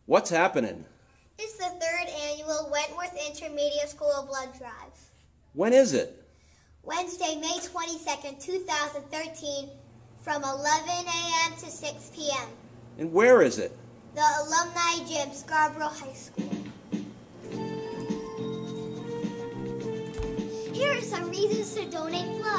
What's happening? It's the third annual Wentworth Intermediate School Blood Drive. When is it? Wednesday, May 22nd, 2013, from 11 a.m. to 6 p.m. And where is it? The Alumni Gym, Scarborough High School. Here are some reasons to donate blood.